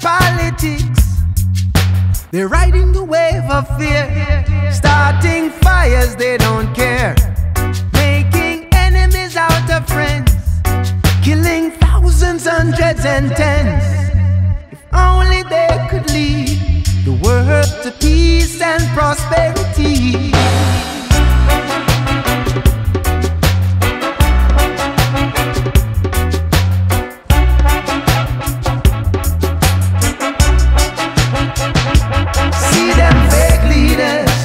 politics. They're riding the wave of fear, starting fires they don't care, making enemies out of friends, killing thousands, hundreds and tens. If only they could lead the world to peace and prosperity. See them fake leaders.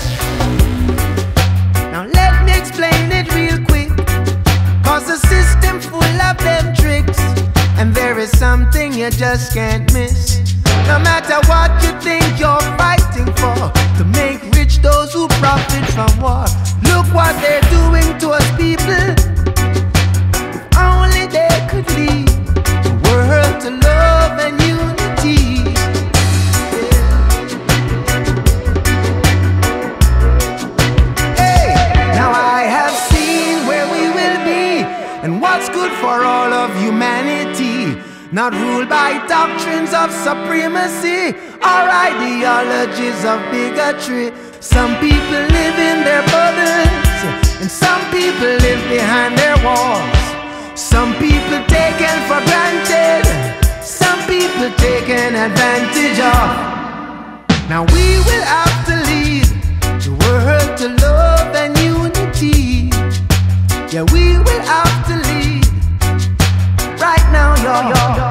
Now let me explain it real quick, 'cause the system full of them tricks, and there is something you just can't miss. No matter what you think you're fighting for, to make rich those who profit from war. Look what they're doing to us people. If only they could lead the world to love and unity. Hey, now I have seen where we will be and what's good for all of humanity. Not ruled by doctrines of supremacy or ideologies of bigotry. Some people live in their bubbles, and some people live behind their walls. Some people taken for granted, some people taken advantage of. Now we will have to lead the world to love and unity. Yeah, we will have to lead right now, y'all.